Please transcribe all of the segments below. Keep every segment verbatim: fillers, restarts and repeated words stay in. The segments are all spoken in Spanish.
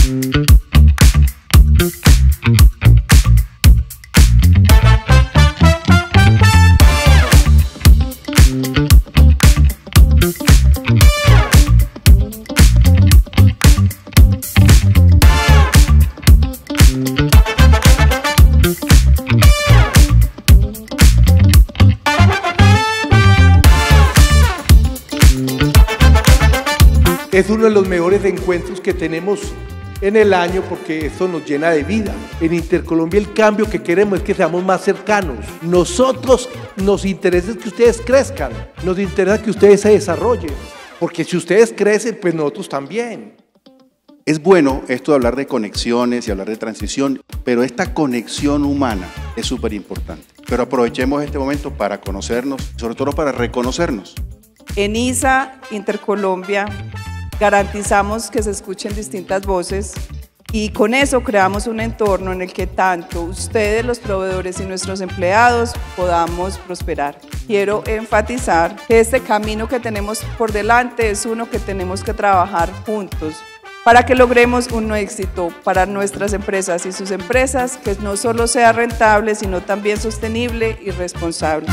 Es uno de los mejores encuentros que tenemos en el año porque eso nos llena de vida. En Intercolombia el cambio que queremos es que seamos más cercanos. Nosotros nos interesa que ustedes crezcan, nos interesa que ustedes se desarrollen, porque si ustedes crecen, pues nosotros también. Es bueno esto de hablar de conexiones y hablar de transición, pero esta conexión humana es súper importante. Pero aprovechemos este momento para conocernos, sobre todo para reconocernos. En I S A Intercolombia garantizamos que se escuchen distintas voces y con eso creamos un entorno en el que tanto ustedes, los proveedores y nuestros empleados podamos prosperar. Quiero enfatizar que este camino que tenemos por delante es uno que tenemos que trabajar juntos para que logremos un éxito para nuestras empresas y sus empresas que no solo sea rentable, sino también sostenible y responsable.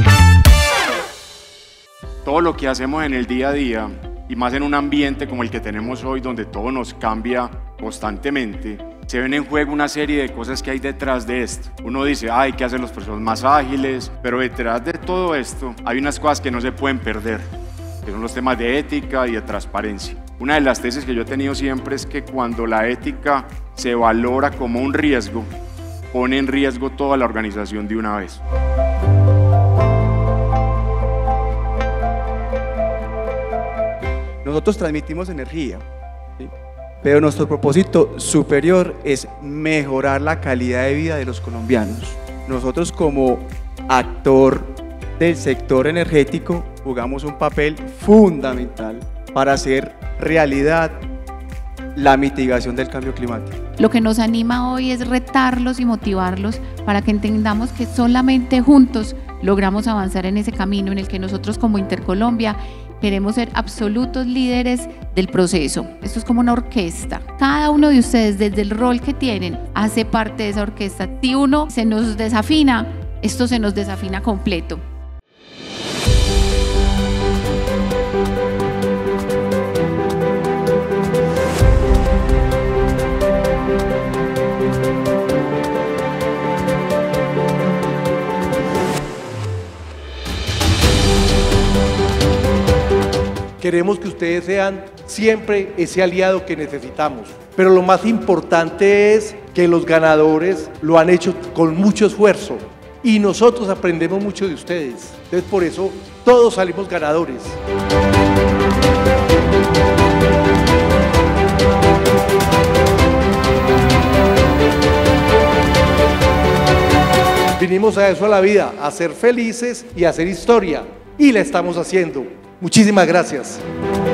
Todo lo que hacemos en el día a día, y más en un ambiente como el que tenemos hoy, donde todo nos cambia constantemente, se ven en juego una serie de cosas que hay detrás de esto. Uno dice, ah, hay que hacer los procesos más ágiles, pero detrás de todo esto hay unas cosas que no se pueden perder, que son los temas de ética y de transparencia. Una de las tesis que yo he tenido siempre es que cuando la ética se valora como un riesgo, pone en riesgo toda la organización de una vez. Nosotros transmitimos energía, ¿sí? Pero nuestro propósito superior es mejorar la calidad de vida de los colombianos. Nosotros como actor del sector energético jugamos un papel fundamental para hacer realidad la mitigación del cambio climático. Lo que nos anima hoy es retarlos y motivarlos para que entendamos que solamente juntos logramos avanzar en ese camino en el que nosotros como Intercolombia queremos ser absolutos líderes del proceso. Esto es como una orquesta. Cada uno de ustedes, desde el rol que tienen, hace parte de esa orquesta. Si uno se nos desafina, esto se nos desafina completo. Queremos que ustedes sean siempre ese aliado que necesitamos, pero lo más importante es que los ganadores lo han hecho con mucho esfuerzo y nosotros aprendemos mucho de ustedes. Entonces por eso todos salimos ganadores. Vinimos a eso a la vida, a ser felices y a hacer historia, y la estamos haciendo. Muchísimas gracias.